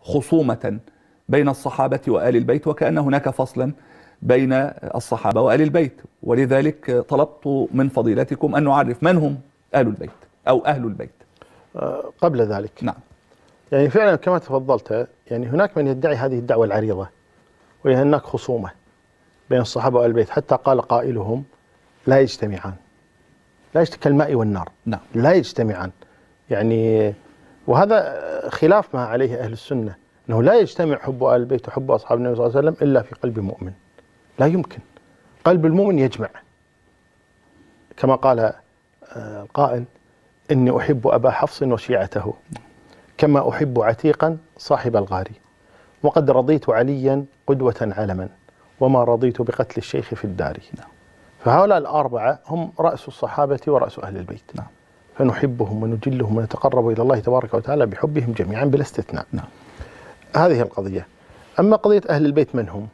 خصومة بين الصحابة وآل البيت، وكأن هناك فصلا بين الصحابة وآل البيت، ولذلك طلبت من فضيلتكم أن نعرف من هم آل البيت أو أهل البيت. قبل ذلك نعم، يعني فعلا كما تفضلت، يعني هناك من يدعي هذه الدعوة العريضة، وهي هناك خصومة بين الصحابة وآل البيت، حتى قال قائلهم لا يجتمعان، لا يجتمع كالماء والنار. نعم، لا يجتمعان، يعني وهذا خلاف ما عليه أهل السنة، أنه لا يجتمع حب آل البيت وحب أصحاب النبي صلى الله عليه وسلم إلا في قلب مؤمن. لا يمكن، قلب المؤمن يجمع، كما قال القائل إني أحب أبا حفص وشيعته كما أحب عتيقا صاحب الغار، وقد رضيت عليا قدوة علما وما رضيت بقتل الشيخ في الدار. فهؤلاء الأربعة هم رأس الصحابة ورأس أهل البيت. نعم، فنحبهم ونجلهم ونتقرب إلى الله تبارك وتعالى بحبهم جميعا بلا استثناء. نعم. هذه القضية. أما قضية أهل البيت من هم؟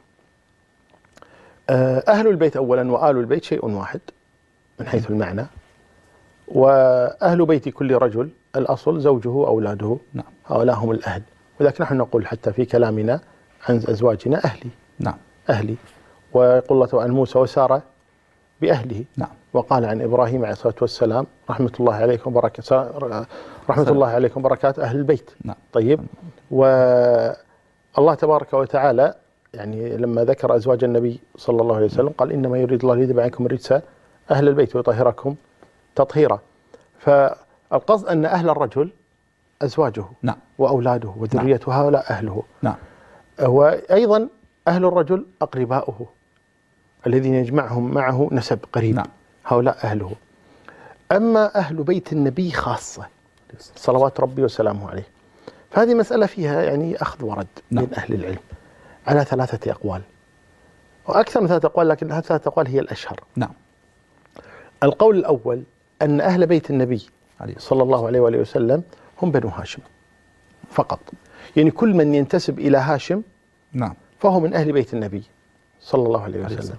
أهل البيت أولا وآل البيت شيء واحد من حيث المعنى، وأهل بيت كل رجل الأصل زوجه وأولاده. نعم. هؤلاء هم الأهل، ولكن نحن نقول حتى في كلامنا عن أزواجنا أهلي. نعم. أهلي. ويقول الله عن موسى وسارة بأهله. نعم. وقال عن إبراهيم عليه الصلاة والسلام رحمة الله عليكم وبركاته، رحمة الله عليكم وبركاته أهل البيت. نعم. طيب، والله تبارك وتعالى يعني لما ذكر أزواج النبي صلى الله عليه وسلم قال إنما يريد الله ليذهب عنكم الرجس أهل البيت ويطهركم تطهيرا. فالقصد أن أهل الرجل أزواجه. نعم. وأولاده وذريته. نعم. هؤلاء أهله. نعم. وأيضا أهل الرجل أقرباؤه الذين يجمعهم معه نسب قريب. نعم. هؤلاء أهله. أما أهل بيت النبي خاصة صلوات ربي وسلامه عليه، فهذه مسألة فيها يعني أخذ ورد. نعم. بين أهل العلم على 3 أقوال، وأكثر من 3 أقوال، لكن هذه 3 أقوال هي الأشهر. نعم. القول الأول أن أهل بيت النبي صلى الله عليه وآله وسلم هم بنو هاشم فقط، يعني كل من ينتسب إلى هاشم نعم فهو من أهل بيت النبي صلى الله عليه وسلم.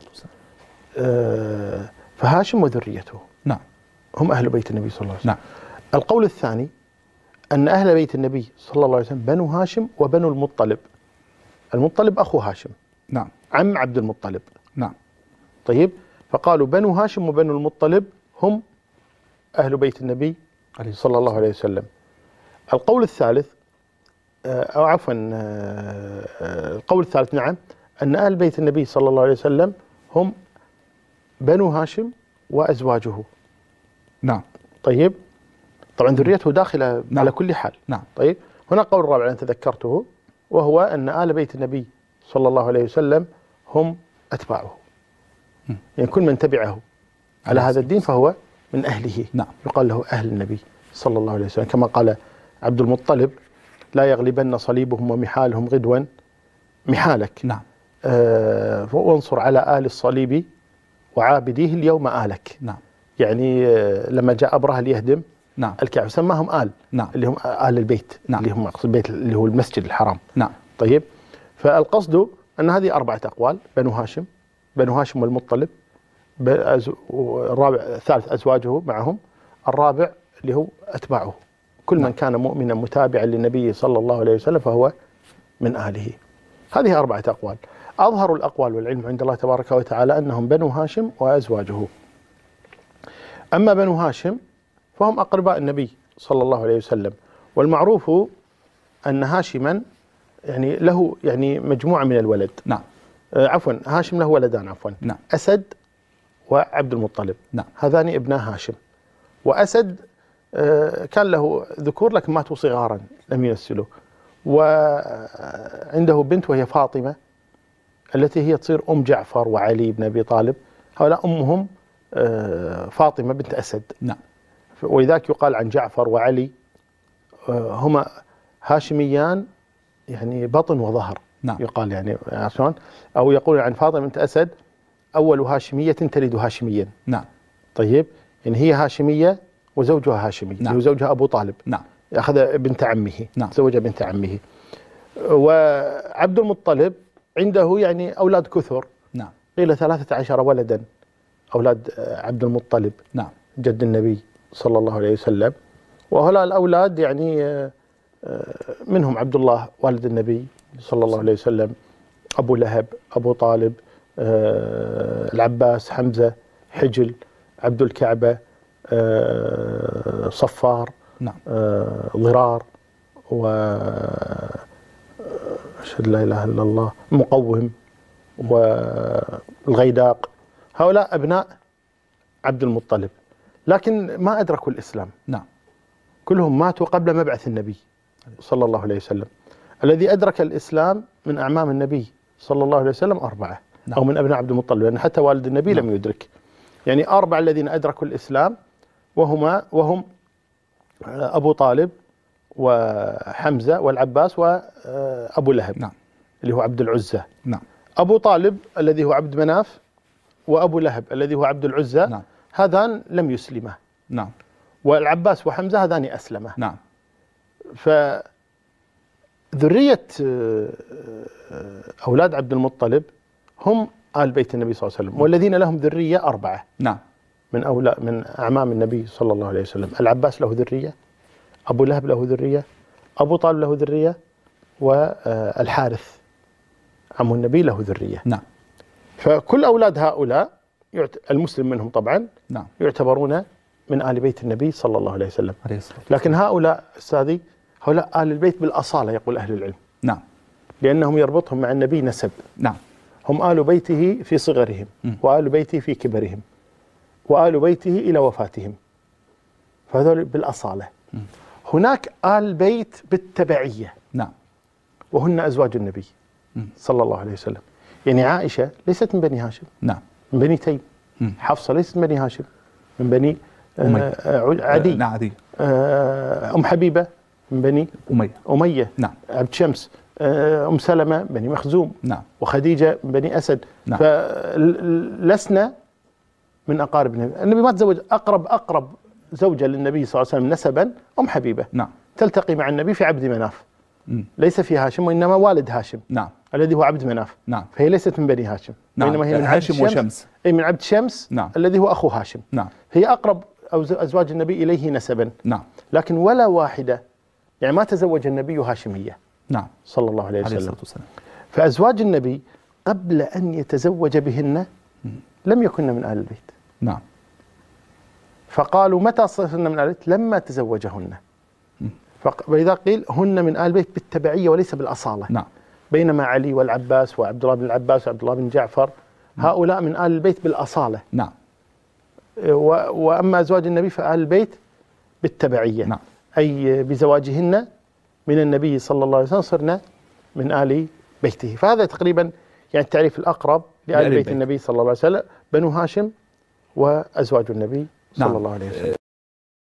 فهاشم وذريته نعم هم أهل بيت النبي صلى الله عليه وسلم. نعم. القول الثاني أن أهل بيت النبي صلى الله عليه وسلم بنو هاشم وبنو المطلب. المطلب أخو هاشم. نعم. عم عبد المطلب. نعم. طيب، فقالوا بنو هاشم وبنو المطلب هم أهل بيت النبي صلى الله عليه وسلم. القول الثالث أو عفوا القول الثالث نعم أن أهل بيت النبي صلى الله عليه وسلم هم بنو هاشم وأزواجه. نعم. طيب، طبعا ذريته داخلة. نعم. على كل حال. نعم. طيب، هنا قول الرابع الذي تذكرته، وهو أن آل بيت النبي صلى الله عليه وسلم هم أتباعه، يعني كل من تبعه على هذا الدين فهو من أهله. نعم. يقال له أهل النبي صلى الله عليه وسلم، كما قال عبد المطلب لا يغلبن صليبهم ومحالهم غدوا محالك. نعم. وانصر على آل الصليب وعابديه اليوم آلك. نعم. يعني لما جاء أبرهة ليهدم نعم الكعبة سماهم آل. نعم. اللي هم آل البيت. نعم. اللي هم البيت اللي هو المسجد الحرام. نعم. طيب، فالقصد أن هذه 4 أقوال: بنو هاشم، بنو هاشم والمطلب، الرابع الثالث أزواجه معهم، الرابع اللي هو أتباعه، كل من كان مؤمنا متابعا للنبي صلى الله عليه وسلم فهو من آله. هذه 4 أقوال. أظهر الأقوال والعلم عند الله تبارك وتعالى أنهم بنو هاشم وأزواجه. أما بنو هاشم فهم أقرباء النبي صلى الله عليه وسلم، والمعروف أن هاشما يعني له يعني مجموعة من الولد. نعم. عفوا، هاشم له ولدان عفوا. نعم. أسد وعبد المطلب. نعم. هذان ابنا هاشم. وأسد كان له ذكور لكن ماتوا صغارا لم ينسلوا، وعنده بنت وهي فاطمة التي هي تصير أم جعفر وعلي بن أبي طالب. هؤلاء أمهم فاطمة بنت أسد. نعم. ولذلك يقال عن جعفر وعلي هما هاشميان يعني بطن وظهر. نعم. يقال يعني عشان أو يقول عن فاطمة بنت أسد أول هاشمية تلد هاشميا. نعم. طيب، يعني هي هاشمية وزوجها هاشمي. نعم. وزوجها أبو طالب. نعم. أخذ بنت عمه. نعم. زوج بنت عمه. وعبد المطلب عنده يعني أولاد كثر. نعم. قيل 13 ولدا أولاد عبد المطلب. نعم. جد النبي صلى الله عليه وسلم. وهؤلاء الأولاد يعني منهم عبد الله والد النبي صلى الله عليه وسلم، أبو لهب، أبو طالب، العباس، حمزة، حجل، عبد الكعبة، صفار، نعم. ضرار، و أشهد لا إله إلا الله، مقوم، والغيداق. هؤلاء أبناء عبد المطلب، لكن ما أدركوا الإسلام. نعم. كلهم ماتوا قبل مبعث النبي صلى الله عليه وسلم. الذي أدرك الإسلام من أعمام النبي صلى الله عليه وسلم 4، نعم. أو من أبناء عبد المطلب، لأن حتى والد النبي نعم. لم يدرك. يعني 4 الذين أدركوا الإسلام، وهم أبو طالب وحمزة والعباس وأبو لهب، نعم. اللي هو عبد العزى. نعم. أبو طالب الذي هو عبد مناف، وأبو لهب الذي هو عبد العزى، نعم. هذان لم يسلما. نعم. والعباس وحمزة هذان أسلما. نعم. فذرية أولاد عبد المطلب هم آل بيت النبي صلى الله عليه وسلم، والذين لهم ذرية 4 نعم. من أعمام النبي صلى الله عليه وسلم. العباس له ذرية، أبو لهب له ذرية، أبو طالب له ذرية، والحارث عم النبي له ذرية. نعم. فكل أولاد هؤلاء المسلم منهم طبعا نعم. يعتبرون من آل بيت النبي صلى الله عليه وسلم. عليه الصلاة والسلام. لكن هؤلاء أستاذي، هؤلاء آل البيت بالأصالة يقول أهل العلم، نعم. لأنهم يربطهم مع النبي نسب. نعم. هم آل بيته في صغرهم، وآل بيته في كبرهم، وآل بيته إلى وفاتهم، فهذول بالأصالة. هناك آل بيت بالتبعية، نعم. وهن أزواج النبي صلى الله عليه وسلم. يعني عائشة ليست من بني هاشم، نعم. من بني تيم. حفصة ليست من بني هاشم، من بني عدي. نعم. عدي. أم حبيبة من بني أمية. نعم. عبد شمس. أم سلمة بني مخزوم. نعم. وخديجة من بني أسد. نعم. فلسنا من أقارب النبي. النبي ما تزوج. أقرب زوجة للنبي صلى الله عليه وسلم نسبا أم حبيبة. نعم. تلتقي مع النبي في عبد مناف. ليس في هاشم، وإنما والد هاشم. نعم. الذي هو عبد مناف. نعم. فهي ليست من بني هاشم. نعم. وإنما هي من هاشم وشمس. أي من عبد شمس. نعم. الذي هو أخو هاشم. نعم. هي أقرب أزواج النبي إليه نسبا. نعم. لكن ولا واحدة، يعني ما تزوج النبي هاشمية. نعم. صلى الله عليه وسلم. والسلام. فأزواج النبي قبل أن يتزوج بهن لم يكن من آل البيت. نعم. فقالوا متى صرن من آل البيت؟ لما تزوجهن. فإذا قيل هن من آل البيت بالتبعية وليس بالأصالة. نعم. بينما علي والعباس وعبد الله بن العباس وعبد الله بن جعفر هؤلاء من آل البيت بالأصالة. نعم. وأما أزواج النبي فآل البيت بالتبعية. نعم. أي بزواجهن من النبي صلى الله عليه وسلم صرنا من آل بيته. فهذا تقريبا يعني التعريف الأقرب لآل بيت النبي صلى الله عليه وسلم: بنو هاشم وأزواج النبي صلى الله عليه وسلم.